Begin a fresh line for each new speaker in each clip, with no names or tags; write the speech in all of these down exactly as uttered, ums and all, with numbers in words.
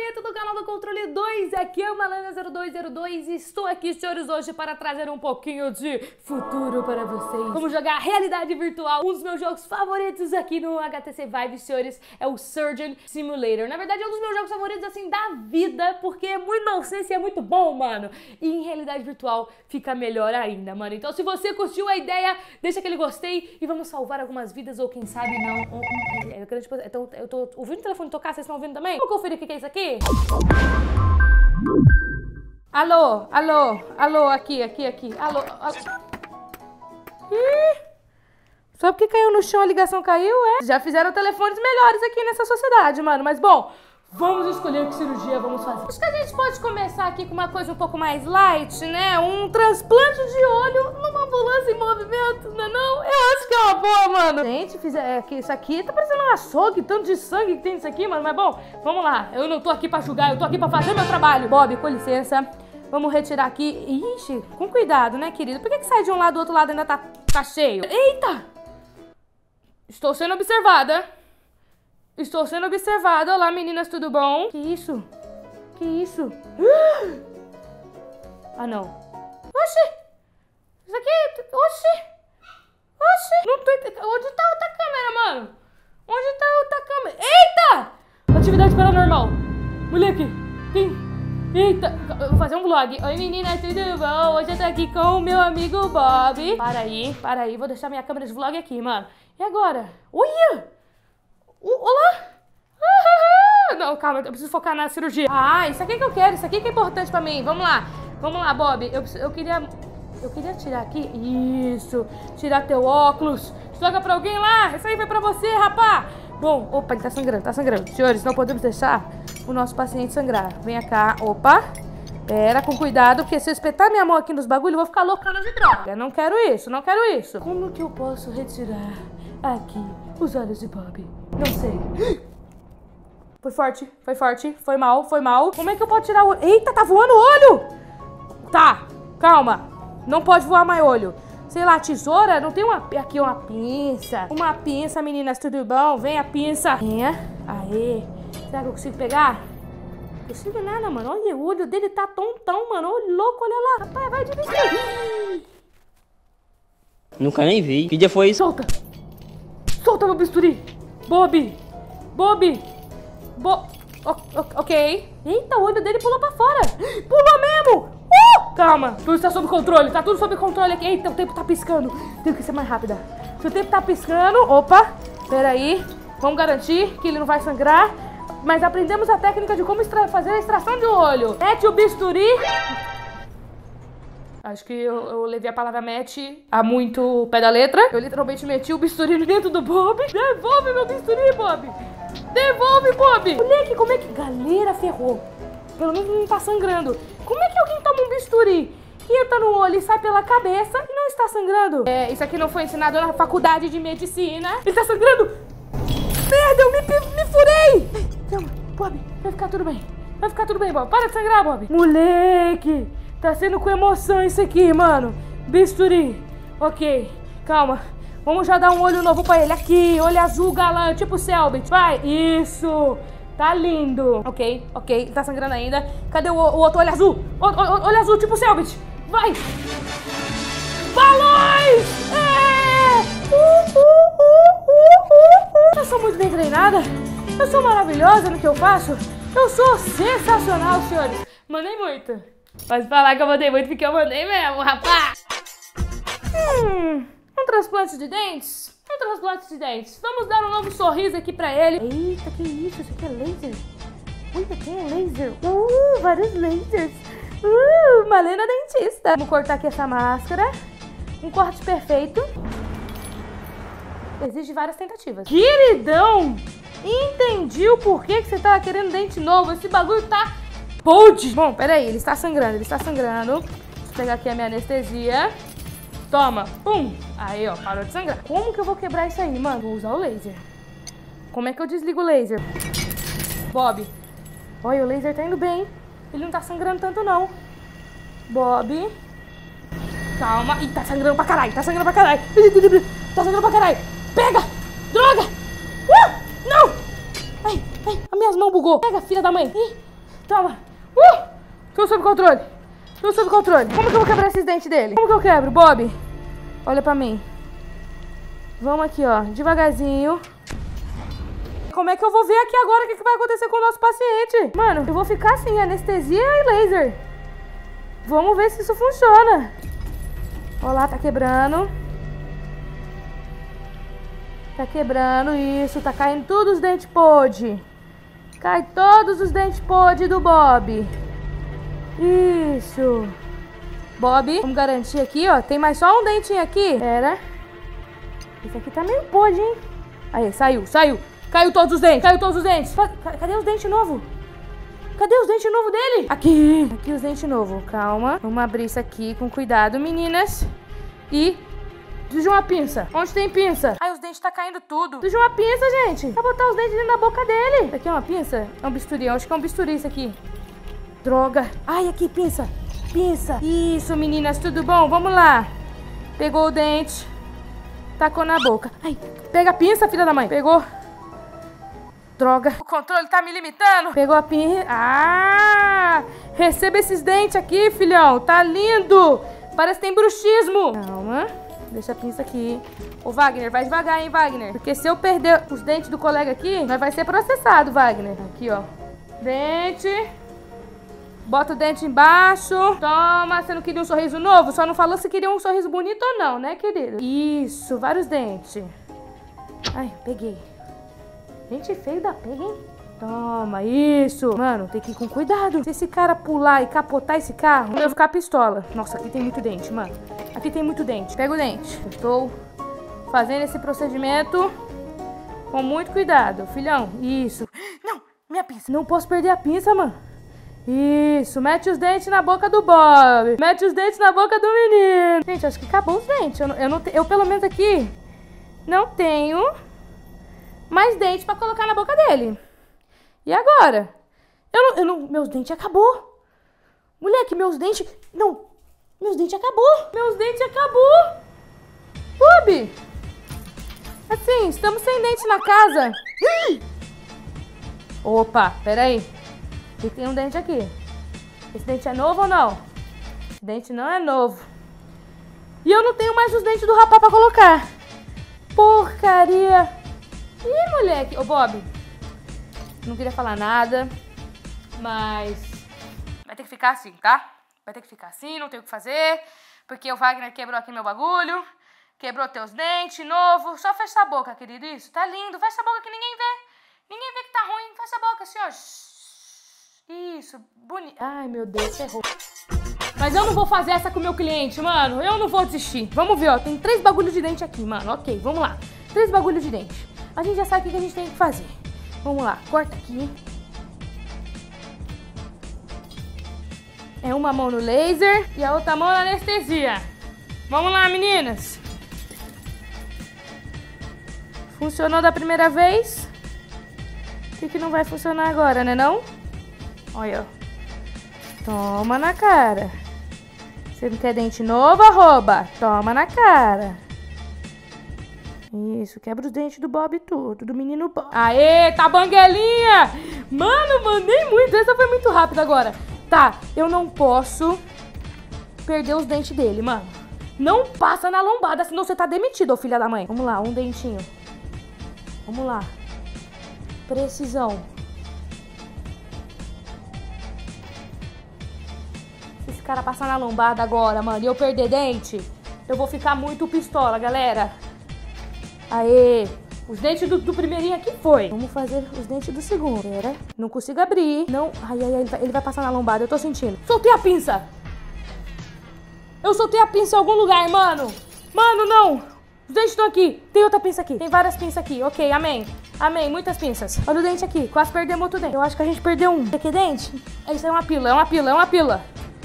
inscrito do canal do Controle dois, aqui é a Malena zero dois zero dois e estou aqui, senhores, hoje para trazer um pouquinho de futuro para vocês. Vamos jogar realidade virtual, um dos meus jogos favoritos aqui no H T C Vive, senhores, é o Surgeon Simulator. Na verdade é um dos meus jogos favoritos, assim, da vida, porque é muito inocência e é muito bom, mano. E em realidade virtual fica melhor ainda, mano. Então se você curtiu a ideia, deixa aquele gostei e vamos salvar algumas vidas ou quem sabe não. Eu, quero, tipo, eu, tô, eu tô ouvindo o telefone tocar, vocês estão ouvindo também? Vamos conferir o que é isso aqui? Alô, alô, alô, aqui, aqui, aqui. Alô, alô. Ih, só porque caiu no chão a ligação caiu, é? Já fizeram telefones melhores aqui nessa sociedade, mano. Mas bom, vamos escolher que cirurgia vamos fazer. Acho que a gente pode começar aqui com uma coisa um pouco mais light, né? Um transplante de olho numa ambulância em movimento, não é não? Eu acho que é uma boa, mano. Gente, fiz, é, que isso aqui tá parecendo um açougue, tanto de sangue que tem nisso aqui, mano. Mas bom, vamos lá. Eu não tô aqui pra julgar, eu tô aqui pra fazer meu trabalho. Bob, com licença. Vamos retirar aqui. Ixi, com cuidado, né, querido? Por que que sai de um lado e do outro lado ainda tá, tá cheio? Eita! Estou sendo observada. Estou sendo observada. Olá, meninas, tudo bom? Que isso? Que isso? Ah, não. Oxi! Isso aqui... Oxi! Oxi! Não tô entendendo. Onde tá a outra câmera, mano? Onde tá a outra câmera? Eita! Atividade paranormal. Moleque. Quem? Eita. Eu vou fazer um vlog. Oi, menina, tudo bom? Hoje eu tô aqui com o meu amigo Bob. Para aí, para aí. Vou deixar minha câmera de vlog aqui, mano. E agora? Olha! Olá! Ah, não, calma, eu preciso focar na cirurgia. Ah, isso aqui que eu quero, isso aqui que é importante pra mim. Vamos lá, vamos lá, Bob. Eu, eu queria... Eu queria tirar aqui. Isso, tirar teu óculos. Joga pra alguém lá. Isso aí foi pra você, rapá. Bom, opa, ele tá sangrando, tá sangrando. Senhores, não podemos deixar o nosso paciente sangrar. Venha cá, opa. Pera, com cuidado, porque se eu espetar minha mão aqui nos bagulhos, eu vou ficar loucona de droga. Eu não quero isso, não quero isso. Como que eu posso retirar aqui os olhos de Bob? Não sei. Foi forte, foi forte, foi mal, foi mal. Como é que eu posso tirar o olho? Eita, tá voando o olho! Tá, calma. Não pode voar mais olho. Sei lá, tesoura? Não tem uma... Aqui uma pinça. Uma pinça, meninas, tudo bom? Vem a pinça. Venha. Aê. Será que eu consigo pegar? Não consigo nada, mano. Olha, o olho dele tá tontão, mano. Olha, louco, olha lá. Rapaz, vai dividir.
Nunca nem vi. Que dia foi isso?
Solta. Solta meu bisturi. Bob. Bob. Bo... O ok. Eita, o olho dele pulou pra fora. Pulou mesmo. Uh! Calma, tudo está sob controle, tá tudo sob controle aqui. Eita, o tempo tá piscando. Tenho que ser mais rápida. Se o tempo tá piscando, opa, peraí. Vamos garantir que ele não vai sangrar. Mas aprendemos a técnica de como extra... fazer a extração de olho. Mete o bisturi. Acho que eu, eu levei a palavra mete a muito pé da letra. Eu literalmente meti o bisturi dentro do Bob. Devolve meu bisturi, Bob. Devolve, Bob. Moleque, como é que... Galera, ferrou. Pelo menos não tá sangrando. Como é que alguém toma um bisturi que entra no olho e sai pela cabeça e não está sangrando? É, isso aqui não foi ensinado na faculdade de medicina. Ele tá sangrando. Merda, eu me, me furei. Calma, Bob, vai ficar tudo bem. Vai ficar tudo bem, Bob. Para de sangrar, Bob. Moleque, tá sendo com emoção isso aqui, mano. Bisturi. Ok, calma. Vamos já dar um olho novo pra ele. Aqui, olho azul galã, tipo Selbit. Vai, isso. Tá lindo. Ok, ok. Ele tá sangrando ainda. Cadê o, o outro olho azul? O, o, olho azul, tipo Selbit. Vai. Balões! É! Uh, uh, uh, uh, uh, uh. Eu sou muito bem treinada. Eu sou maravilhosa no que eu faço. Eu sou sensacional, senhores. Mandei muito. Pode falar que eu mandei muito porque eu mandei mesmo, rapaz. Hum, um transplante de dentes? Um transplante de dentes. Vamos dar um novo sorriso aqui pra ele. Eita, que isso? Isso aqui é laser. Ui, aqui é laser. Uh, vários lasers. Uh, Malena dentista. Vamos cortar aqui essa máscara. Um corte perfeito. Exige várias tentativas. Queridão, entendi o porquê que você tava querendo dente novo. Esse bagulho tá podre. Bom, peraí, ele está sangrando, ele está sangrando. Deixa eu pegar aqui a minha anestesia. Toma, pum. Aí, ó, parou de sangrar. Como que eu vou quebrar isso aí, mano? Vou usar o laser. Como é que eu desligo o laser? Bob. Olha, o laser tá indo bem. Ele não tá sangrando tanto, não. Bob. Calma. Ih, tá sangrando pra caralho. Tá sangrando pra caralho. Tá sangrando pra caralho. Pega! Droga! Uh! Não! Ai, ai, as minhas mãos bugou. Pega, filha da mãe. Ih, Toma. Uh! Tudo sob controle. Tudo sob controle. Como que eu vou quebrar esses dentes dele? Como que eu quebro, Bob? Olha pra mim. Vamos aqui, ó. Devagarzinho. Como é que eu vou ver aqui agora o que, que vai acontecer com o nosso paciente? Mano, eu vou ficar assim, anestesia e laser. Vamos ver se isso funciona. Olha lá, tá quebrando. Tá quebrando, isso. Tá caindo todos os dentes podres. Cai todos os dentes podres do Bob. Isso. Bob, vamos garantir aqui, ó. Tem mais só um dentinho aqui. Pera. Esse aqui tá meio podre, hein? Aí, saiu, saiu. Caiu todos os dentes, caiu todos os dentes. Cadê os dentes novos? Cadê os dentes novos dele? Aqui. Aqui os dentes novos. Calma. Vamos abrir isso aqui com cuidado, meninas. E... preciso de uma pinça. Onde tem pinça? Ai, os dentes tá caindo tudo. Preciso de uma pinça, gente. Pra botar os dentes dentro da boca dele. Isso aqui é uma pinça? É um bisturi. Eu acho que é um bisturi isso aqui. Droga. Ai, aqui, pinça. Pinça. Isso, meninas. Tudo bom? Vamos lá. Pegou o dente. Tacou na boca. Ai, pega a pinça, filha da mãe. Pegou. Droga. O controle tá me limitando. Pegou a pinça. Ah! Receba esses dentes aqui, filhão. Tá lindo. Parece que tem bruxismo. Calma. Deixa a pinça aqui. Ô, Wagner, vai devagar, hein, Wagner? Porque se eu perder os dentes do colega aqui, nós vai ser processado, Wagner. Aqui, ó. Dente. Bota o dente embaixo. Toma. Você não queria um sorriso novo? Só não falou se queria um sorriso bonito ou não, né, querido? Isso. Vários dentes. Ai, peguei. Gente feio da pega, hein? Toma, isso. Mano, tem que ir com cuidado. Se esse cara pular e capotar esse carro, eu vou ficar pistola. Nossa, aqui tem muito dente, mano. Aqui tem muito dente. Pega o dente. Eu estou fazendo esse procedimento com muito cuidado. Filhão, isso. Não, minha pinça. Não posso perder a pinça, mano. Isso, mete os dentes na boca do Bob. Mete os dentes na boca do menino. Gente, acho que acabou os dentes. Eu, não, eu, não, eu pelo menos aqui, não tenho mais dente pra colocar na boca dele. E agora? Eu não, eu não... Meus dentes acabou. Moleque, meus dentes... Não. Meus dentes acabou. Meus dentes acabou. Bob. Assim, estamos sem dente na casa. Opa, peraí. E tem um dente aqui. Esse dente é novo ou não? Esse dente não é novo. E eu não tenho mais os dentes do rapaz pra colocar. Porcaria. Ih, moleque. Ô, Bob. Não queria falar nada. Mas vai ter que ficar assim, tá? Vai ter que ficar assim, não tem o que fazer. Porque o Wagner quebrou aqui meu bagulho. Quebrou teus dentes, novo. Só fecha a boca, querido. Isso, tá lindo. Fecha a boca que ninguém vê. Ninguém vê que tá ruim. Fecha a boca, assim, ó. Isso, bonito. Ai, meu Deus, errou. Mas eu não vou fazer essa com o meu cliente, mano. Eu não vou desistir. Vamos ver, ó. Tem três bagulhos de dente aqui, mano. Ok, vamos lá. Três bagulhos de dente. A gente já sabe o que a gente tem que fazer. Vamos lá, corta aqui. É uma mão no laser e a outra mão na anestesia. Vamos lá, meninas. Funcionou da primeira vez. Por que que não vai funcionar agora, né não? Olha, ó. Toma na cara. Você não quer dente novo, arroba? Toma na cara. Isso, quebra os dentes do Bob tudo, do menino Bob. Aê, tá banguelinha! Mano, mandei muito, essa foi muito rápida agora. Tá, eu não posso perder os dentes dele, mano. Não passa na lombada, senão você tá demitido, ô filha da mãe. Vamos lá, um dentinho. Vamos lá. Precisão. Se esse cara passar na lombada agora, mano, e eu perder dente, eu vou ficar muito pistola, galera. Aê! Os dentes do, do primeirinho aqui foi. Vamos fazer os dentes do segundo. Pera. Não consigo abrir. Não. Ai, ai, ai. Ele vai, ele vai passar na lombada. Eu tô sentindo. Soltei a pinça. Eu soltei a pinça em algum lugar, mano. Mano, não. Os dentes estão aqui. Tem outra pinça aqui. Tem várias pinças aqui. Ok, amém. Amém. Muitas pinças. Olha o dente aqui. Quase perdemos outro dente. Eu acho que a gente perdeu um. Esse aqui é dente? Isso é uma pila. É uma pila. É uma pila.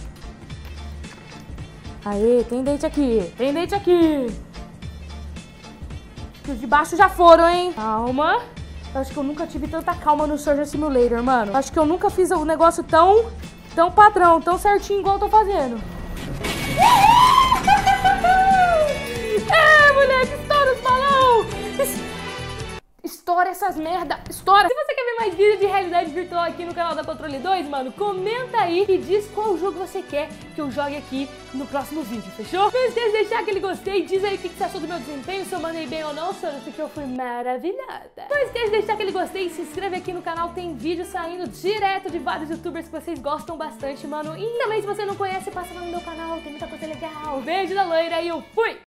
Aê, tem dente aqui. Tem dente aqui. Os de baixo já foram, hein? Calma. Eu acho que eu nunca tive tanta calma no Surgeon Simulator, mano. Eu acho que eu nunca fiz um negócio tão, tão padrão, tão certinho igual eu tô fazendo. É, moleque, estoura os balão! estoura essas merda, estoura. Se você quer ver mais vídeos de realidade virtual aqui no canal da Controle dois, mano, comenta aí e diz qual jogo você quer que eu jogue aqui no próximo vídeo, fechou? Não esqueça de deixar aquele gostei, diz aí o que você achou do meu desempenho, se eu mandei bem ou não, se eu que eu fui maravilhada. Não esqueça de deixar aquele gostei e se inscreve aqui no canal, tem vídeo saindo direto de vários youtubers que vocês gostam bastante, mano. E também se você não conhece, passa lá no meu canal, tem muita coisa legal. Beijo da loira e eu fui!